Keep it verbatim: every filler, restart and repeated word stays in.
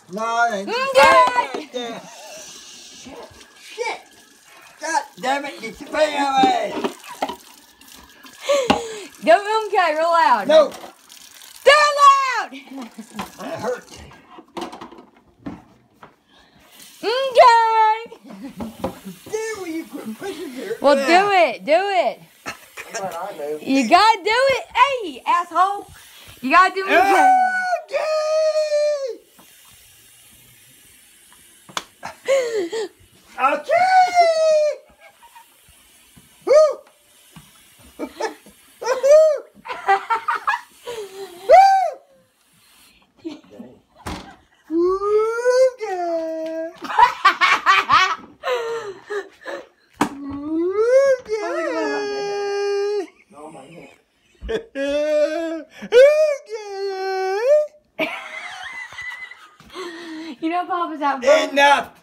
No, it ain't. Okay. Right shit. Shit. God damn it, get your finger away. Go okay, real loud. No. Do it loud. That hurts. Okay. There, will you quit pushing here? Well, do it. Do it. What I know. You gotta do it. Hey, asshole. You gotta do it. Okay. Okay. Woo. You know Papa's out. Enough.